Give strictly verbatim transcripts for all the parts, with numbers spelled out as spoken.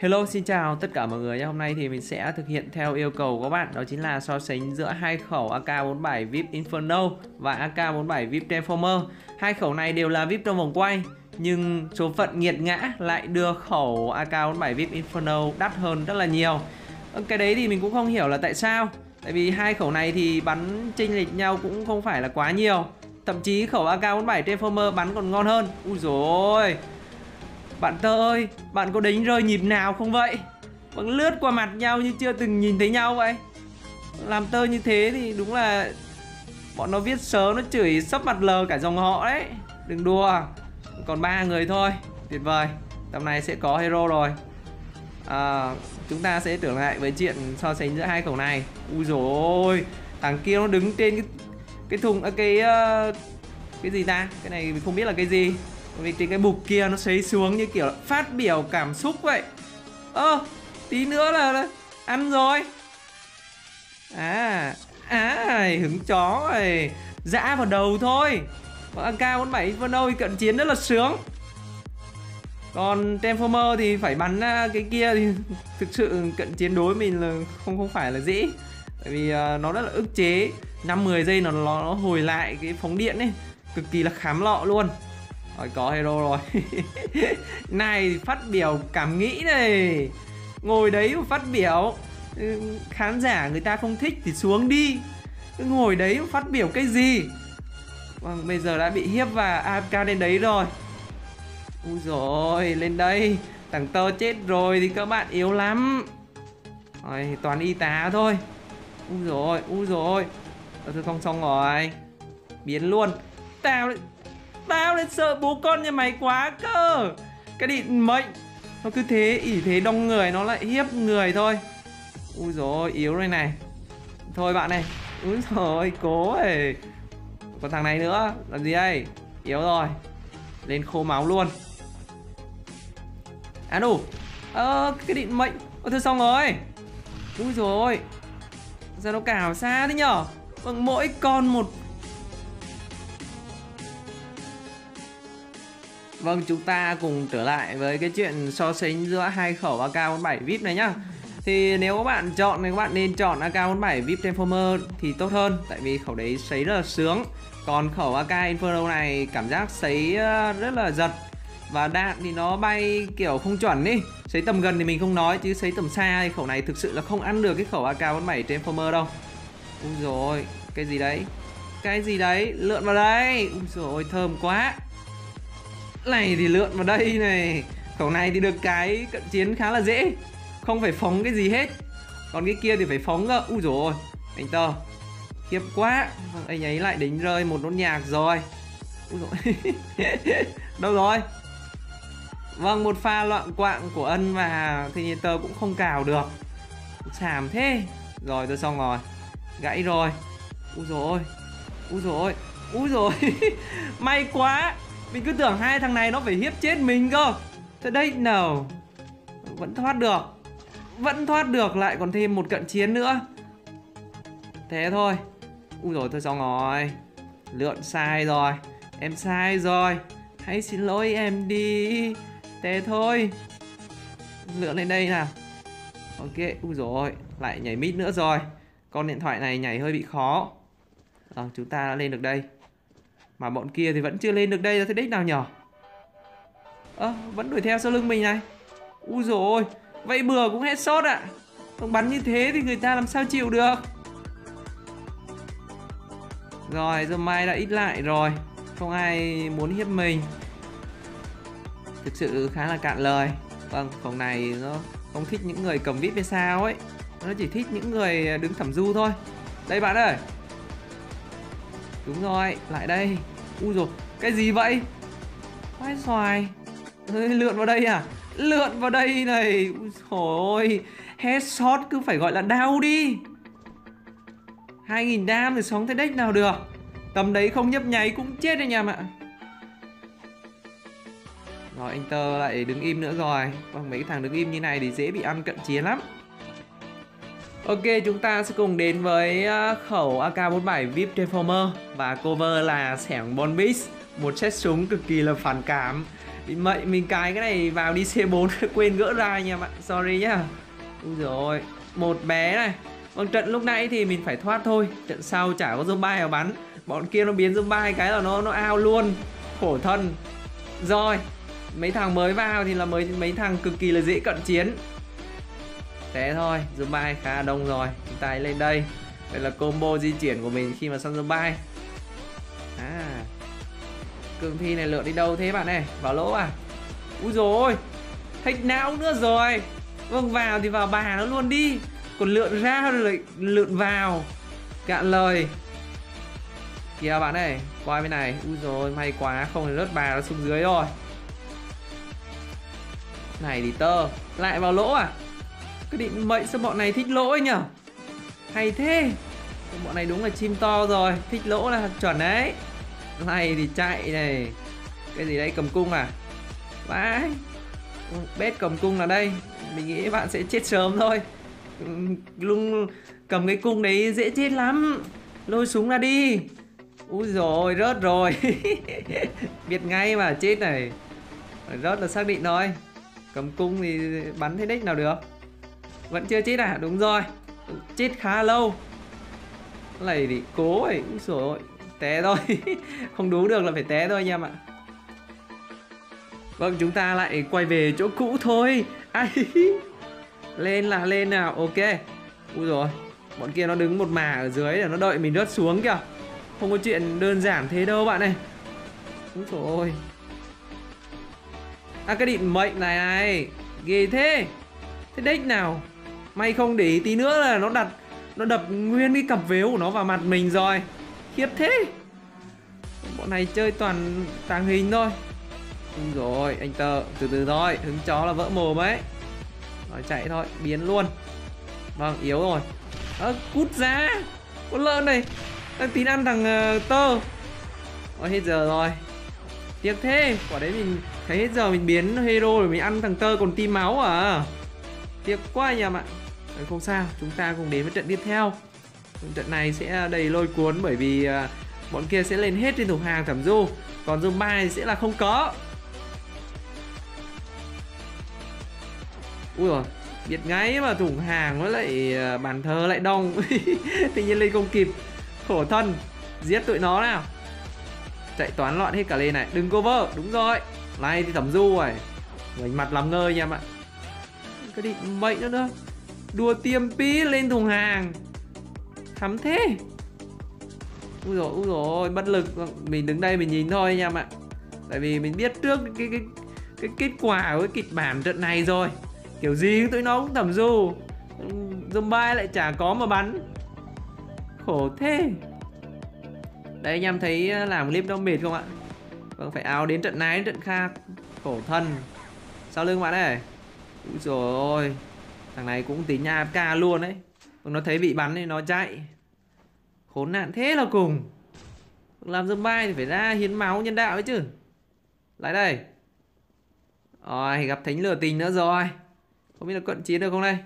Hello, xin chào tất cả mọi người nhé. Hôm nay thì mình sẽ thực hiện theo yêu cầu của các bạn. Đó chính là so sánh giữa hai khẩu a ca bốn mươi bảy vê i pê Inferno và a ca bốn mươi bảy vê i pê Transformer. Hai khẩu này đều là vê i pê trong vòng quay, nhưng số phận nghiệt ngã lại đưa khẩu a ca bốn mươi bảy vê i pê Inferno đắt hơn rất là nhiều. Cái đấy thì mình cũng không hiểu là tại sao. Tại vì hai khẩu này thì bắn chênh lệch nhau cũng không phải là quá nhiều. Thậm chí khẩu a ca bốn mươi bảy Transformer bắn còn ngon hơn. Ui dồi ôi, bạn Tơ ơi, bạn có đánh rơi nhịp nào không vậy? Bạn lướt qua mặt nhau như chưa từng nhìn thấy nhau vậy. Làm Tơ như thế thì đúng là bọn nó viết sớ, nó chửi sấp mặt lờ cả dòng họ đấy. Đừng đùa. Còn ba người thôi, tuyệt vời. Tầm này sẽ có hero rồi. à, Chúng ta sẽ tưởng lại với chuyện so sánh giữa hai khẩu này. Ui dồi ôi, thằng kia nó đứng trên cái cái thùng, à, cái uh, cái gì ta? Cái này mình không biết là cái gì. Vì trên cái bục kia nó sấy xuống như kiểu phát biểu cảm xúc vậy. Ơ, ờ, tí nữa là, là ăn rồi. À, à, hứng chó này. Dã vào đầu thôi. Còn a ca bốn mươi bảy Inferno thì cận chiến rất là sướng. Còn Transformer thì phải bắn cái kia thì thực sự cận chiến đối mình là không không phải là dễ. Tại vì uh, nó rất là ức chế. Năm mười giây nó, nó hồi lại cái phóng điện ấy. Cực kỳ là khám lọ luôn. Rồi có hero rồi. Này phát biểu cảm nghĩ này. Ngồi đấy mà phát biểu, khán giả người ta không thích thì xuống đi. Cứ ngồi đấy mà phát biểu cái gì. Vâng, bây giờ đã bị hiếp và a ép ca lên đấy rồi. Ui dồi, lên đây. Thằng Tơ chết rồi thì các bạn yếu lắm. Rồi, toàn y tá thôi. Ui dồi, ui dồi. Thôi không xong rồi. Biến luôn. Tao lại Tao lại sợ bố con nhà mày quá cơ. Cái định mệnh nó cứ thế, ỷ thế đông người nó lại hiếp người thôi. Ui dồi, yếu rồi này. Thôi bạn này. Úi dồi, cố rồi. Còn thằng này nữa, làm gì đây? Yếu rồi. Lên khô máu luôn. À đủ. Ờ, cái định mệnh. Ôi thôi xong rồi. Úi dồi, sao nó cào xa thế nhở? Vâng, mỗi con một. Vâng, chúng ta cùng trở lại với cái chuyện so sánh giữa hai khẩu a ca bốn mươi bảy vê i pê này nhá. Thì nếu các bạn chọn thì các bạn nên chọn a ca bốn mươi bảy vê i pê Transformer thì tốt hơn. Tại vì khẩu đấy sấy rất là sướng. Còn khẩu a ca Inferno này cảm giác sấy rất là giật. Và đạn thì nó bay kiểu không chuẩn ý. Sấy tầm gần thì mình không nói, chứ sấy tầm xa thì khẩu này thực sự là không ăn được cái khẩu a ca bốn mươi bảy Transformer đâu. Ui dồi, cái gì đấy? Cái gì đấy? Lượn vào đây. Ui dồi, thơm quá. Này thì lượn vào đây này. Khẩu này thì được cái cận chiến khá là dễ, không phải phóng cái gì hết. Còn cái kia thì phải phóng cơ. Úi dồi ôi, anh Tơ khiếp quá. Vâng, anh ấy lại đánh rơi một nốt nhạc rồi. Úi dồi. Đâu rồi? Vâng, một pha loạn quạng của Ân và thì Tơ cũng không cào được. Xàm thế. Rồi tôi xong rồi. Gãy rồi. Úi dồi ôi. Úi dồi ôi. Úi dồi. May quá. Mình cứ tưởng hai thằng này nó phải hiếp chết mình cơ. Thế đây nào. Vẫn thoát được. Vẫn thoát được, lại còn thêm một cận chiến nữa. Thế thôi. Úi dồi, thôi xong rồi. Lượn sai rồi. Em sai rồi. Hãy xin lỗi em đi. Thế thôi. Lượn lên đây nào. Ok, úi dồi, lại nhảy mít nữa rồi. Con điện thoại này nhảy hơi bị khó. Rồi, chúng ta đã lên được đây. Mà bọn kia thì vẫn chưa lên được đây là thế đích nào nhở? Ơ, à, vẫn đuổi theo sau lưng mình này. Úi dồi ôi, vậy bừa cũng headshot ạ. À. Bắn như thế thì người ta làm sao chịu được. Rồi, giờ mai đã ít lại rồi. Không ai muốn hiếp mình. Thực sự khá là cạn lời. Vâng, phòng này nó không thích những người cầm vê i pê hay sao ấy. Nó chỉ thích những người đứng thẩm du thôi. Đây bạn ơi. Đúng rồi, lại đây. Ui dồi, cái gì vậy? Quái xoài. Ê, lượn vào đây à? Lượn vào đây này. Ui dồi, headshot cứ phải gọi là đau đi. Hai nghìn đam thì sống thế đếch nào được. Tầm đấy không nhấp nháy cũng chết anh em ạ. Rồi anh Tơ lại đứng im nữa rồi. Vâng, mấy cái thằng đứng im như này thì dễ bị ăn cận chiến lắm. Ok, chúng ta sẽ cùng đến với khẩu a ca bốn mươi bảy vê i pê Transformer. Và cover là xẻng Bombis. Một set súng cực kỳ là phản cảm. Bị mệnh mình cài cái này vào đi xê bốn quên gỡ ra anh em ạ. Sorry nhá. Úi rồi, một bé này. Vâng, trận lúc nãy thì mình phải thoát thôi. Trận sau chả có zombie nào bắn. Bọn kia nó biến zombie cái là nó nó ao luôn. Khổ thân. Rồi, mấy thằng mới vào thì là mấy mấy thằng cực kỳ là dễ cận chiến. Thế thôi, zombie khá đông rồi. Chúng ta hãy lên đây. Đây là combo di chuyển của mình khi mà săn zombie. À, cương thi này lượn đi đâu thế bạn này? Vào lỗ à? Úi dồi ôi, hack não nữa rồi. Vâng, vào thì vào bà nó luôn đi. Còn lượn ra rồi lại lượn vào. Cạn lời. Kìa bạn ơi, qua bên này. Úi dồi, may quá, không thì rớt bà nó xuống dưới rồi. Này thì tơ, lại vào lỗ à? Cái định mệnh sao bọn này thích lỗ ấy nhở? Hay thế. Bọn này đúng là chim to rồi. Thích lỗ là chuẩn đấy. Này thì chạy này. Cái gì đấy, cầm cung à? Vãi. Bét cầm cung là đây. Mình nghĩ bạn sẽ chết sớm thôi. Luôn cầm cái cung đấy dễ chết lắm. Lôi súng ra đi. Úi dồi, rớt rồi. Biết ngay mà, chết này. Rớt là xác định thôi. Cầm cung thì bắn thế đích nào được. Vẫn chưa chết à? Đúng rồi. Chết khá lâu. Này thì cố ấy. Úi dồi ôi, té thôi. Không đú được là phải té thôi anh em ạ. Vâng, chúng ta lại quay về chỗ cũ thôi. Ai. Lên là lên nào, ok. Úi rồi, bọn kia nó đứng một mả ở dưới để nó đợi mình rớt xuống kìa. Không có chuyện đơn giản thế đâu bạn này. Úi dồi ôi. À, cái định mệnh này này, ghê thế. Thế đếch nào. May không để ý tí nữa là nó đặt, nó đập nguyên cái cặp vếu của nó vào mặt mình rồi. Khiếp thế. Bọn này chơi toàn tàng hình thôi. Đúng rồi, anh Tờ, từ từ thôi, hứng chó là vỡ mồm ấy. Rồi chạy thôi, biến luôn. Vâng, yếu rồi. À, cút ra. Con lợn này đang tín ăn thằng uh, Tơ. Ôi, hết giờ rồi. Tiếc thế, quả đấy mình thấy hết giờ mình biến hero rồi mình ăn thằng Tơ còn tim máu à. Tiếc quá anh em ạ. Đấy, không sao, chúng ta cùng đến với trận tiếp theo. Trận này sẽ đầy lôi cuốn bởi vì uh, bọn kia sẽ lên hết trên thùng hàng thẩm du. Còn zombie sẽ là không có. Ui rồi, biết ngay mà thủng hàng với lại bàn thờ lại đông. Tự nhiên lên không kịp. Khổ thân. Giết tụi nó nào. Chạy toán loạn hết cả lên này. Đừng cover, đúng rồi. Này thì thẩm du rồi. Mình mặt làm ngơ nha em ạ. Cái định mệnh nữa nữa. Đùa tiêm pí lên thùng hàng. Thắm thế. Úi dồi, úi dồi, bất lực. Mình đứng đây mình nhìn thôi nha em ạ. Tại vì mình biết trước cái, cái, cái kết quả của cái kịch bản trận này rồi. Kiểu gì tụi nó cũng thẩm du. Zombie lại chả có mà bắn. Khổ thế. Đấy, anh em thấy làm clip đâu mệt không ạ? Vâng, phải áo đến trận này đến trận khác. Khổ thân. Sau lưng bạn ơi. Úi dồi ôi. Thằng này cũng tính nha ép ca luôn đấy. Nó thấy bị bắn thì nó chạy. Khốn nạn thế là cùng. Làm zombie thì phải ra hiến máu nhân đạo ấy chứ. Lại đây. Rồi, gặp thánh lửa tình nữa rồi. Không biết là cận chiến được không đây.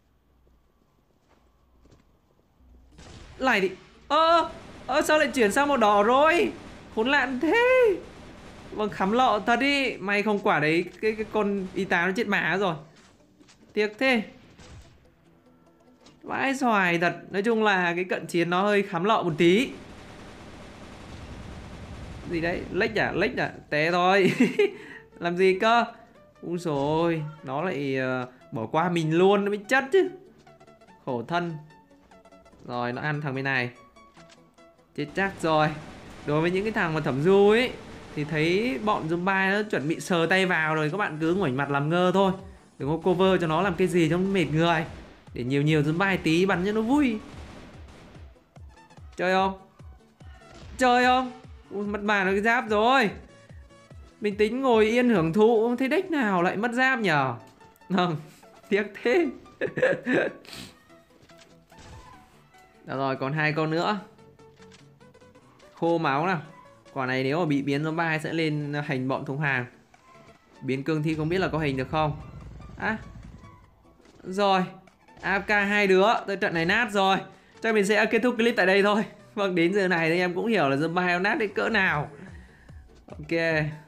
Lại đi. Ơ, ơ sao lại chuyển sang màu đỏ rồi. Khốn nạn thế. Vâng, khắm lọ thật đi. May không quả đấy cái, cái con y tá nó chết má rồi. Tiếc thế. Vãi xoài thật. Nói chung là cái cận chiến nó hơi khắm lọ một tí. Gì đấy, lách à, lách à. Té thôi. Làm gì cơ. Úi dồi ôi. Nó lại uh, bỏ qua mình luôn. Nó mới chất chứ. Khổ thân. Rồi nó ăn thằng bên này. Chết chắc rồi. Đối với những cái thằng mà thẩm du ấy thì thấy bọn zombie nó chuẩn bị sờ tay vào rồi. Các bạn cứ ngoảnh mặt làm ngơ thôi. Đừng có cover cho nó làm cái gì cho nó mệt người. Để nhiều nhiều zombie tí bắn cho nó vui. Chơi không? Chơi không? Ui, mất bàn cái giáp rồi. Mình tính ngồi yên hưởng thụ. Thế đếch nào lại mất giáp nhở? Không, tiếc thế. Được rồi, còn hai con nữa. Khô máu nào. Quả này nếu mà bị biến zombie sẽ lên hành bọn thùng hàng. Biến cương thi không biết là có hình được không. À, rồi a ép ca hai đứa. Tới trận này nát rồi. Chắc mình sẽ kết thúc clip tại đây thôi. Vâng, đến giờ này thì em cũng hiểu là zombie nát đến cỡ nào. Ok.